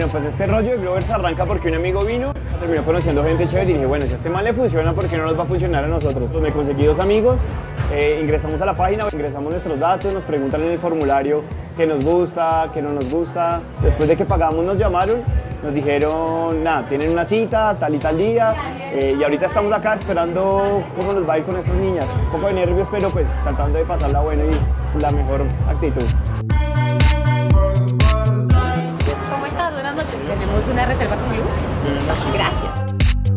pues este rollo de Glovers arranca porque un amigo vino, terminó conociendo gente chévere y dije, bueno, si a este man le funciona, ¿por qué no nos va a funcionar a nosotros? Pues me conseguí 2 amigos, ingresamos a la página, ingresamos nuestros datos, nos preguntan en el formulario qué nos gusta, qué no nos gusta. Después de que pagamos nos llamaron, nos dijeron, nada, tienen una cita tal y tal día, y ahorita estamos acá esperando cómo nos va a ir con estas niñas. Un poco de nervios, pero pues tratando de pasarla buena y la mejor actitud. ¿Cómo estás? Buenas noches. ¿Tenemos una reserva con Glue? Gracias.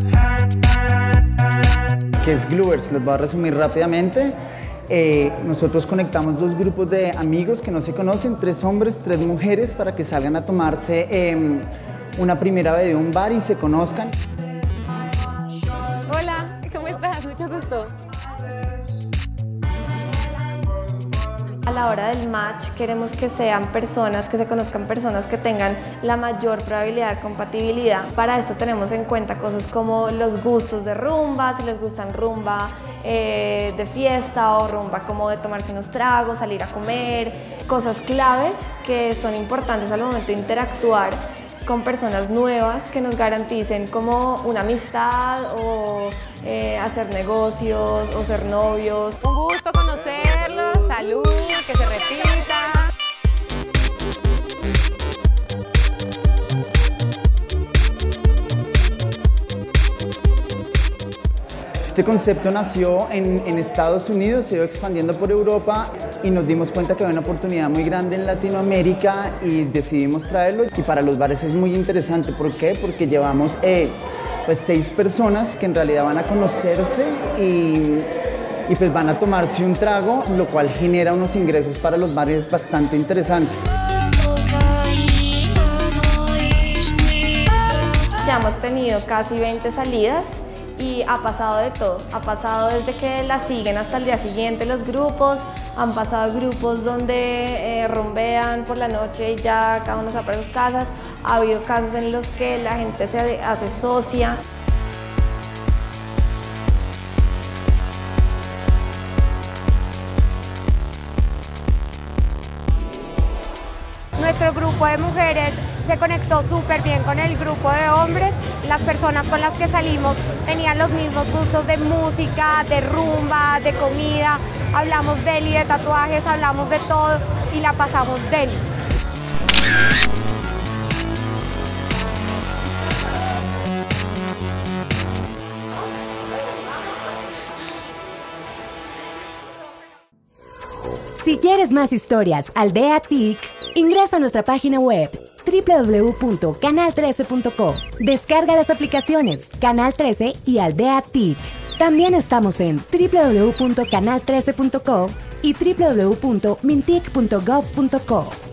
¿Qué es Glovers? Les voy a resumir rápidamente. Nosotros conectamos 2 grupos de amigos que no se conocen, 3 hombres, 3 mujeres, para que salgan a tomarse una primera bebida en un bar y se conozcan. Hola, ¿cómo estás? Mucho gusto. A la hora del match queremos que sean personas, que se conozcan personas que tengan la mayor probabilidad de compatibilidad. Para esto tenemos en cuenta cosas como los gustos de rumba, si les gustan rumba de fiesta o rumba como de tomarse unos tragos, salir a comer, cosas claves que son importantes al momento de interactuar con personas nuevas que nos garanticen como una amistad o hacer negocios o ser novios. Un gusto conocerlos, salud, que se repita. Este concepto nació en Estados Unidos, se iba expandiendo por Europa y nos dimos cuenta que había una oportunidad muy grande en Latinoamérica y decidimos traerlo. Y para los bares es muy interesante. ¿Por qué? Porque llevamos pues 6 personas que en realidad van a conocerse y pues van a tomarse un trago, lo cual genera unos ingresos para los bares bastante interesantes. Ya hemos tenido casi 20 salidas y ha pasado de todo. Ha pasado desde que la siguen hasta el día siguiente los grupos, han pasado grupos donde rumbean por la noche y ya cada uno se va para sus casas. Ha habido casos en los que la gente se hace socia. Nuestro grupo de mujeres se conectó súper bien con el grupo de hombres. Las personas con las que salimos tenían los mismos gustos de música, de rumba, de comida. Hablamos deli, de tatuajes, hablamos de todo y la pasamos deli. Si quieres más historias Aldea TIC, ingresa a nuestra página web www.canal13.co. Descarga las aplicaciones Canal 13 y Aldea TIC. También estamos en www.canal13.co y www.mintic.gov.co.